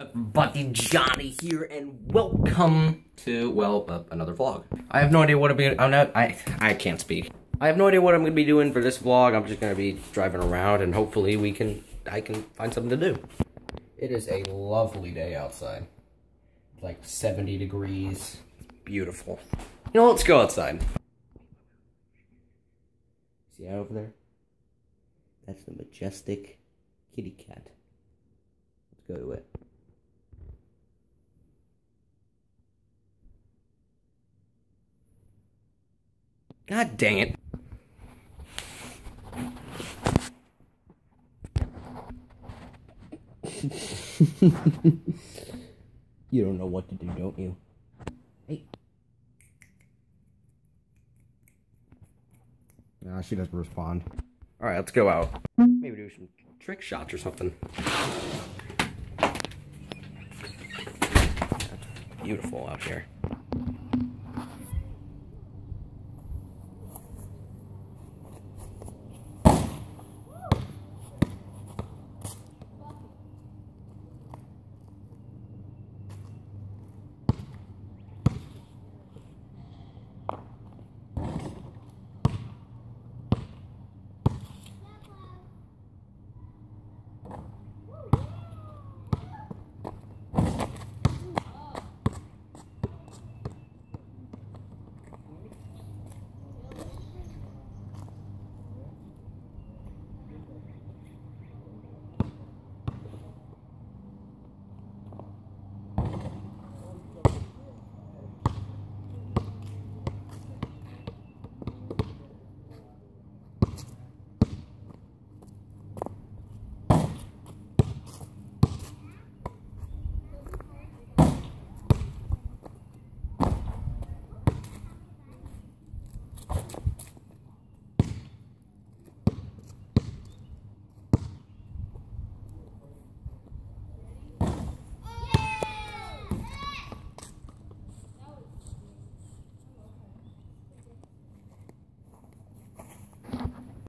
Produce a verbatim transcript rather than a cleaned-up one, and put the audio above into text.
Buddy Johnny here, and welcome to, well, uh, another vlog. I have no idea what I'm gonna, I'm not, I, I can't speak. I have no idea what I'm gonna be doing for this vlog. I'm just gonna be driving around, and hopefully we can, I can find something to do. It is a lovely day outside. Like seventy degrees. Beautiful. You know, let's go outside. See that over there? That's the majestic kitty cat. Let's go to it. God dang it. You don't know what to do, don't you? Hey. Nah, she doesn't respond. Alright, let's go out. Maybe do some trick shots or something. That's beautiful out here.